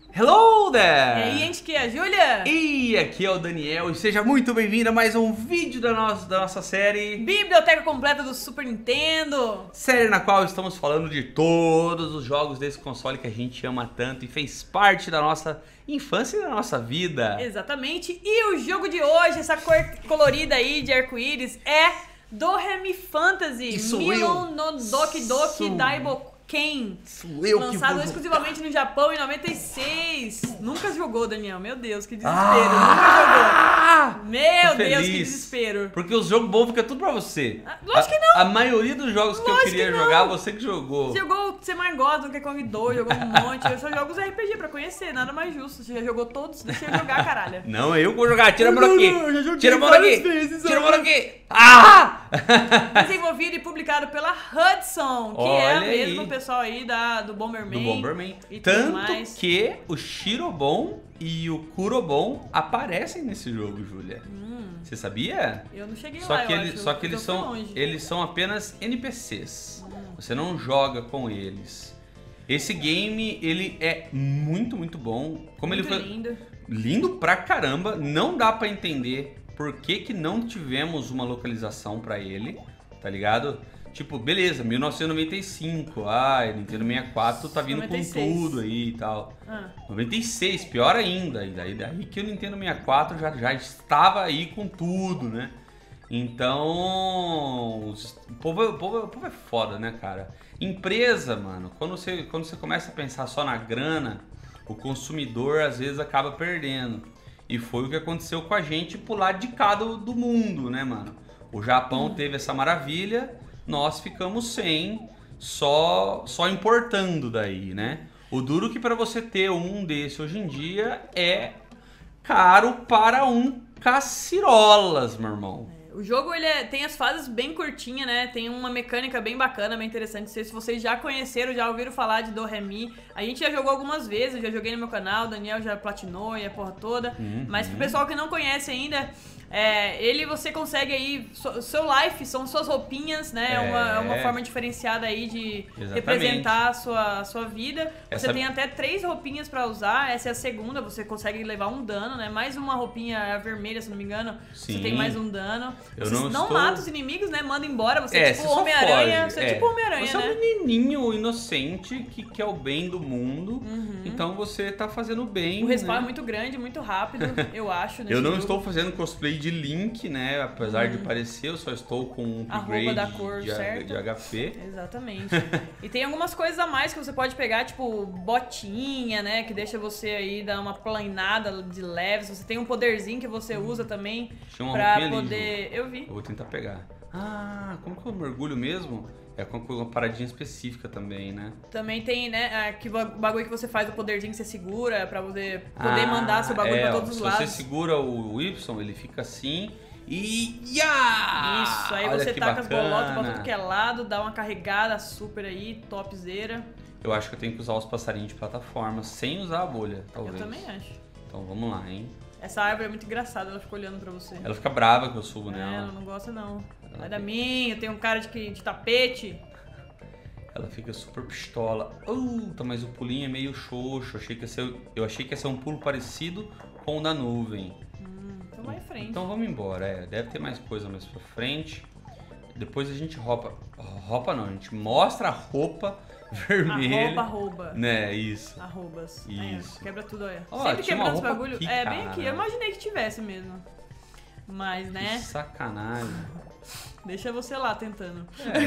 Hello E there! aí, gente, que é a Júlia? E aqui é o Daniel e seja muito bem-vindo a mais um vídeo da nossa série. Biblioteca completa do Super Nintendo. Série na qual estamos falando de todos os jogos desse console que a gente ama tanto e fez parte da nossa infância e da nossa vida. Exatamente. E o jogo de hoje, essa cor colorida aí de arco-íris, é Doremi Fantasy Isso Milon no Doki Doki Sou- Daiboken. Sou eu que Lançado vou... exclusivamente no Japão em 96. Nunca jogou, Daniel. Meu Deus, que desespero. Nunca jogou. Meu Tô Deus, que feliz. desespero. Porque os jogos bons ficam tudo pra você. Lógico que não. A maioria dos jogos que eu Lógico queria que não. jogar, você que jogou. Jogou o que você mais gosta, Donkey Kong 2, jogou um monte. Eu só jogo os RPG pra conhecer, nada mais justo. Você já jogou todos, deixa eu jogar, caralho. Não, eu vou jogar. Tira a mão daqui. eu já joguei Tira a mão várias daqui. vezes, Tira a mão olha. daqui. Ah! Desenvolvido e publicado pela Hudson, que é Olha aí. mesmo o pessoal aí do Bomberman. Do Bomberman. E tudo Tanto mais. que o Shirobon e o Kurobon aparecem nesse jogo, Júlia. Você sabia? Eu não cheguei Só lá, que, eu acho. só que Eu eles fui são, longe. eles são apenas NPCs. Você não joga com eles. Esse game, ele é muito, muito bom. Como Muito ele foi lindo. lindo pra caramba, não dá pra entender por que não tivemos uma localização pra ele, tá ligado? Tipo, beleza, 1995, Nintendo 64 tá vindo 96. com tudo aí e tal. Ah, 96, pior ainda, e daí que o Nintendo 64 já estava aí com tudo, né? Então, o povo é foda, né, cara? Empresa, mano, quando você começa a pensar só na grana, o consumidor às vezes acaba perdendo. E foi o que aconteceu com a gente pro lado de cá do mundo, né, mano? O Japão teve essa maravilha, nós ficamos sem, só importando daí, né? O duro que pra você ter um desse hoje em dia é caro para um cacirolas, meu irmão. o jogo tem as fases bem curtinhas, né? Tem uma mecânica bem bacana, bem interessante. Não sei se vocês já conheceram, já ouviram falar de Doremi. A gente já jogou algumas vezes, eu já joguei no meu canal, o Daniel já platinou e a porra toda. Mas pro pessoal que não conhece ainda, você consegue aí, seu life, são suas roupinhas, né? É uma forma diferenciada aí de Exatamente. representar a sua vida. Você Essa- tem até 3 roupinhas pra usar, essa é a segunda, você consegue levar um dano, né? Mais uma roupinha vermelha, se não me engano, você Sim. tem mais um dano. Eu Você não não estou- mata os inimigos, né? Manda embora, você é tipo você só Homem-Aranha, foge, você é tipo Homem-Aranha, Você é né? um menininho inocente que quer o bem do mundo, então você tá fazendo bem, O respawn é né? muito grande, muito rápido, eu acho, nesse Eu não jogo. estou fazendo cosplay de Link, né? Apesar de parecer, eu só estou com um A roupa upgrade da cor de certa. HP. Exatamente. E tem algumas coisas a mais que você pode pegar, tipo botinha, né? Que deixa você aí dar uma planada de leves. Você tem um poderzinho que você usa também Tinha uma pra roupinha ali, poder... Eu vi. Eu vou tentar pegar. Ah, como que eu mergulho mesmo? É com uma paradinha específica também, né? Também tem, né, que bagulho que você faz, o poderzinho que você segura pra você poder mandar seu bagulho pra todos os Se lados. você segura o Y, ele fica assim e... Isso, aí Olha você que taca as bolotas pra bacana. tudo que é lado, dá uma carregada super aí, topzera. Eu acho que eu tenho que usar os passarinhos de plataforma sem usar a bolha, talvez. Eu também acho. Então vamos lá, hein? Essa árvore é muito engraçada, ela fica olhando pra você. Ela fica brava que eu subo Ela nela. não gosta não. Ela Vai da fica- mim, eu tenho um cara de tapete. Ela fica super pistola. Mas o pulinho é meio xoxo. Eu achei que ia ser um pulo parecido com o da nuvem. Então vai em frente. Então vamos embora, deve ter mais coisa mais pra frente. Depois a gente roupa não, a gente mostra a roupa vermelha. Arroba. Né, isso. Arrobas. Isso. Quebra tudo, olha. Ó, Sempre tinha uma quebrando esse roupa bagulho. aqui, Bem cara. aqui. Eu imaginei que tivesse mesmo. Mas, Que né? sacanagem. Deixa você lá tentando.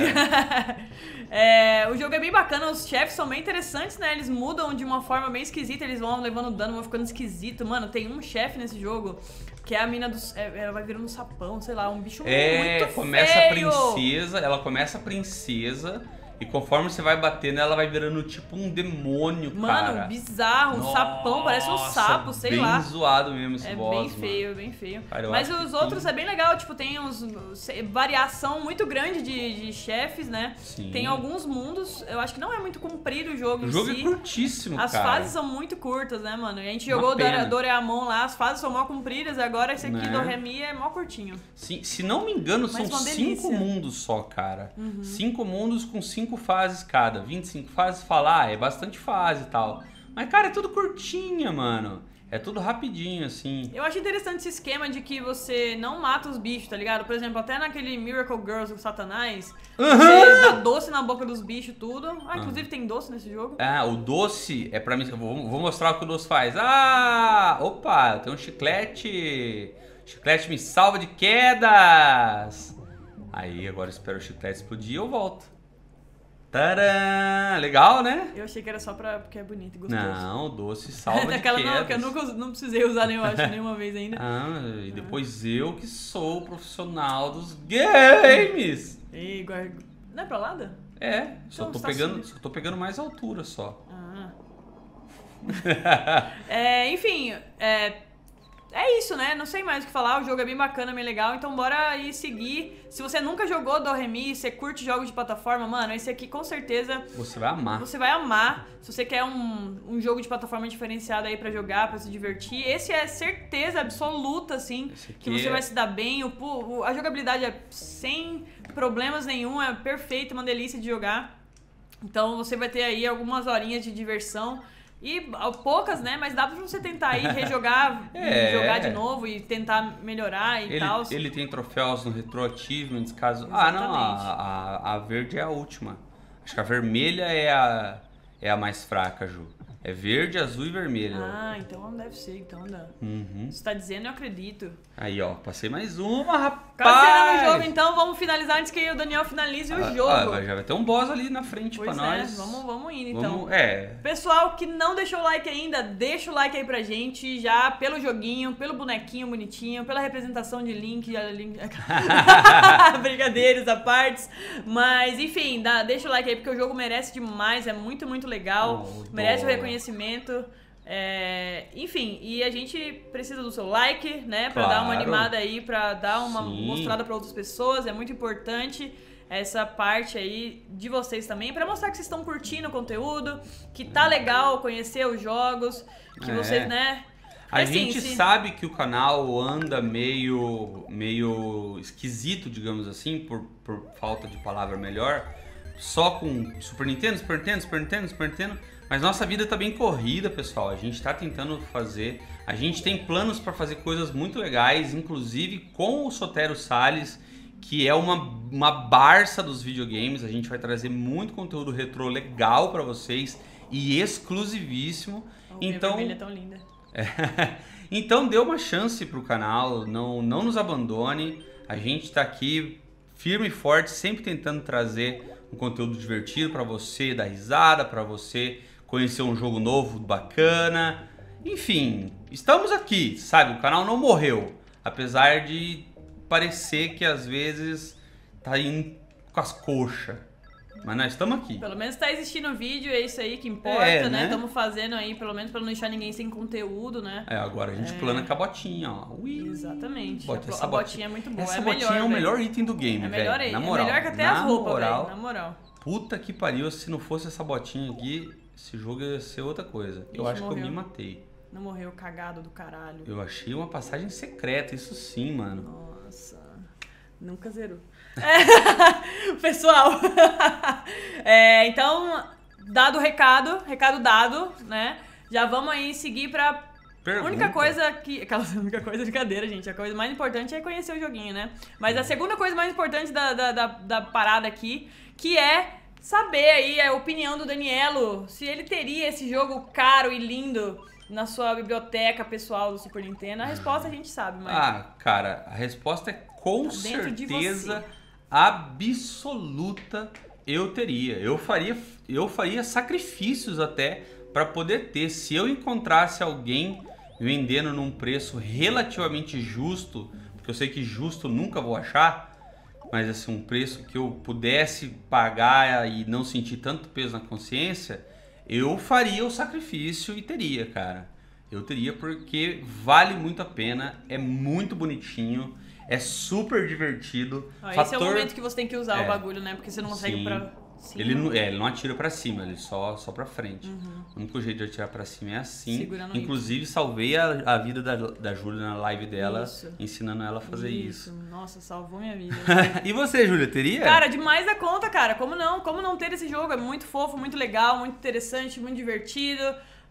É. O jogo é bem bacana, os chefes são bem interessantes, né? Eles mudam de uma forma bem esquisita, eles vão levando dano, vão ficando esquisito. Mano, tem um chefe nesse jogo que é a mina dos. Ela vai virando um sapão, sei lá, um bicho muito começa feio. a princesa, ela começa a princesa e conforme você vai batendo, ela vai virando tipo um demônio, Mano, cara. bizarro, um sapão, parece um sapo, sei bem lá. zoado mesmo esse É boss, bem mano. feio, bem feio. Cara, eu Mas acho que os outros tem- é bem legal, tipo, tem variação muito grande de chefes, né? Sim. Tem alguns mundos, eu acho que não é muito comprido o jogo O em jogo si. é curtíssimo, As cara. fases são muito curtas, né, mano? E a gente Uma jogou o pena. Doraemon lá, as fases são mó compridas, agora esse aqui Né? do Remy é mó curtinho. Se não me engano, Mas são uma 5 delícia. Uhum. mundos só, cara. 5 mundos com 5 fases cada. 25 fases, falar, é bastante fase e tal. Mas, cara, é tudo curtinha, mano. É tudo rapidinho, assim. Eu acho interessante esse esquema de que você não mata os bichos, tá ligado? Por exemplo, até naquele Miracle Girls do Satanás, você dá doce na boca dos bichos, tudo. Ah, inclusive tem doce nesse jogo. Ah, o doce é pra mim. Vou mostrar o que o doce faz. Ah! Opa, tem um chiclete. Chiclete me salva de quedas. Aí, agora eu espero o chiclete explodir e eu volto. Tadã! Legal, né? Eu achei que era só porque é bonito e gostoso. Não, o doce salva de Daquela quedas. não, que eu não precisei usar nenhuma vez ainda. Ah, e depois eu que sou o profissional dos games. Ei, não é pra lá? É, só Então, tô pegando mais altura só. Enfim, é isso, né? Não sei mais o que falar. O jogo é bem bacana, bem legal. Então bora aí seguir. Se você nunca jogou Doremi, você curte jogos de plataforma, mano, esse aqui com certeza Você vai amar. Você vai amar. Se você quer um jogo de plataforma diferenciado aí pra jogar, pra se divertir, esse é certeza absoluta, assim, que você vai se dar bem. A jogabilidade é sem problemas nenhum, é perfeita, uma delícia de jogar. Então você vai ter aí algumas horinhas de diversão. E poucas, né? Mas dá pra você tentar aí rejogar, jogar de novo e tentar melhorar e tal. Ele tem troféus no Retro Achievements, caso... Exatamente. Ah, não, a verde é a última. Acho que a vermelha é a mais fraca, Ju. É verde, azul e vermelho. Ah, então não deve ser, então dá. Uhum. Você tá dizendo, eu acredito. Aí, ó, passei mais uma, rapaz! Cancelando o jogo, então, vamos finalizar antes que o Daniel finalize o jogo. Já vai ter um boss ali na frente pois pra nós. Vamos indo, então. É. Pessoal que não deixou o like ainda, deixa o like aí pra gente, já pelo joguinho, pelo bonequinho bonitinho, pela representação de Link. Brincadeiras à parte. Mas, enfim, deixa o like aí, porque o jogo merece demais, é muito, muito legal. Merece o reconhecimento. Enfim, e a gente precisa do seu like, né, pra dar uma animada aí, pra dar uma mostrada pra outras pessoas, é muito importante essa parte aí de vocês também, pra mostrar que vocês estão curtindo o conteúdo, que tá legal conhecer os jogos, que vocês, né... A gente sabe que o canal anda meio esquisito, digamos assim, por falta de palavra melhor, só com Super Nintendo, mas nossa vida tá bem corrida, pessoal. A gente tá tentando fazer, a gente tem planos para fazer coisas muito legais, inclusive com o Sotero Salles, que é uma Barça dos videogames. A gente vai trazer muito conteúdo retrô legal para vocês e exclusivíssimo. Então, vermelha é tão linda. Então dê uma chance pro canal, não nos abandone. A gente tá aqui firme e forte, sempre tentando trazer um conteúdo divertido para você, dar risada, para você conhecer um jogo novo, bacana. Enfim, estamos aqui, sabe? O canal não morreu, apesar de parecer que às vezes tá indo com as coxas. Mas nós estamos aqui. Pelo menos tá existindo o vídeo, é isso aí que importa, né? Estamos fazendo aí, pelo menos pra não deixar ninguém sem conteúdo, né? Agora a gente plana com a botinha, ó. Ui. Exatamente. Essa a botinha é muito boa. Essa botinha é o melhor item do game, velho. Na moral. É melhor que até as roupas, velho. Na moral. Puta que pariu, se não fosse essa botinha aqui, esse jogo ia ser outra coisa. Eu acho que eu me matei. Não morreu, cagado do caralho. Eu achei uma passagem secreta, isso sim, mano. Nossa, nunca zerou. Pessoal, então, dado o recado dado, né? Já vamos aí seguir pra Pergunta. única coisa de brincadeira, gente. A coisa mais importante é conhecer o joguinho, né? Mas a segunda coisa mais importante da parada aqui, que é saber aí a opinião do Danielo, se ele teria esse jogo caro e lindo na sua biblioteca pessoal do Super Nintendo. A resposta a gente sabe, mas... cara, a resposta é com certeza absoluta eu teria. Eu faria sacrifícios até para poder ter. Se eu encontrasse alguém vendendo num preço relativamente justo, porque eu sei que justo nunca vou achar, mas assim, um preço que eu pudesse pagar e não sentir tanto peso na consciência, eu faria o sacrifício e teria, cara. Eu teria porque vale muito a pena, é muito bonitinho, é super divertido. Esse é o momento que você tem que usar o bagulho, né? Porque você não consegue pra cima. Ele não atira pra cima, ele só pra frente. O único jeito de atirar pra cima é assim. Segurando Inclusive, salvei a vida da Júlia na live dela, ensinando ela a fazer isso. Nossa, salvou minha vida. E você, Júlia, teria? Cara, demais da conta, cara. Como não? Como não ter esse jogo? É muito fofo, muito legal, muito interessante, muito divertido.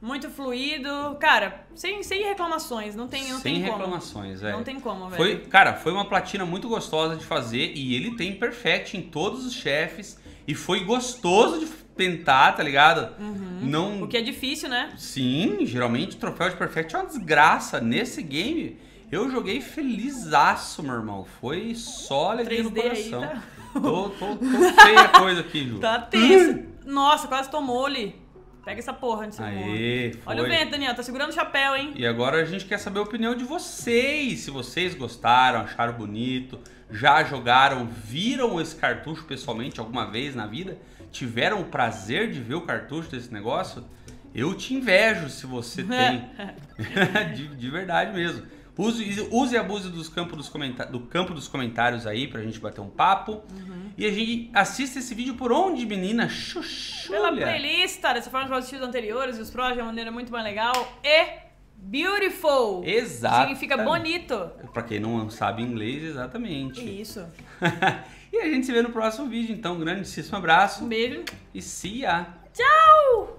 muito fluido. Cara, sem reclamações, não tem Sem como. reclamações, velho. Não tem como, velho. Foi uma platina muito gostosa de fazer e ele tem perfect em todos os chefes e foi gostoso de tentar, tá ligado? Não... O que é difícil, né? Sim, geralmente o troféu de perfect é uma desgraça. Nesse game, eu joguei felizaço, meu irmão. Foi só alegria no 3D coração. aí, tá? Tô feia a coisa aqui, Ju. Tá tenso. Nossa, quase tomou ali. Pega essa porra antes de você morrer. Aê, foi. Olha o vento, Daniel. Tá segurando o chapéu, hein? E agora a gente quer saber a opinião de vocês. Se vocês gostaram, acharam bonito, já jogaram, viram esse cartucho pessoalmente alguma vez na vida? Tiveram o prazer de ver o cartucho desse negócio? Eu te invejo se você tem. de verdade mesmo. Use e abuse do campo dos comentários aí pra gente bater um papo. E a gente assista esse vídeo por onde, menina? Chuchulha. Pela playlist, dessa forma que eu assisti os anteriores e os próximos de uma maneira muito mais legal. E beautiful. Exato. Significa bonito. Pra quem não sabe inglês, exatamente. Isso. E a gente se vê no próximo vídeo. Então, um grandíssimo abraço. Um beijo. E see ya. Tchau!